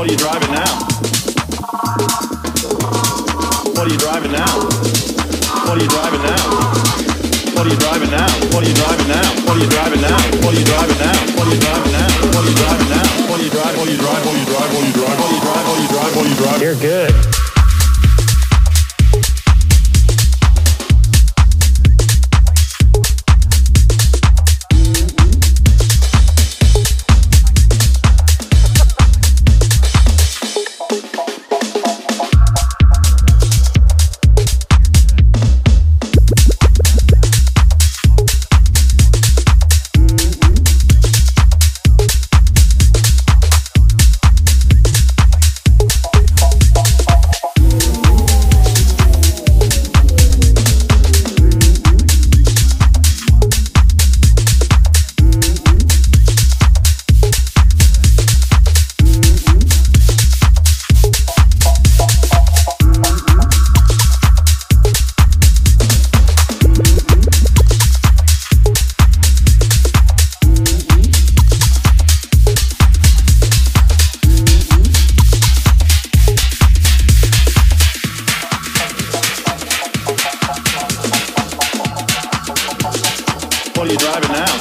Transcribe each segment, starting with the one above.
What are you driving now? What are you driving now? What are you driving now? What are you driving now? What are you driving now? What are you driving now? What are you driving now? What are you driving now? What are you driving now? What are you drive? What are you drive? What are you drive? What are you drive? What are you drive? What are you drive? What are you drive? You're good. What are you driving now?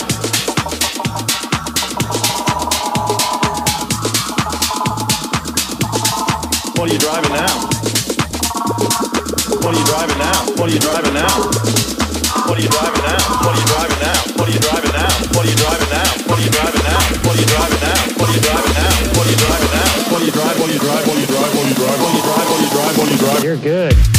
What are you driving now? What are you driving now? What are you driving now? What are you driving now? What are you driving now? What are you driving now? What are you driving now? What are you driving now? What are you driving now? What are you driving now? What are you driving now? What are you drive? What are you drive? What are you drive? What are you drive? What are you drive? What are you drive? What are you drive? You're good.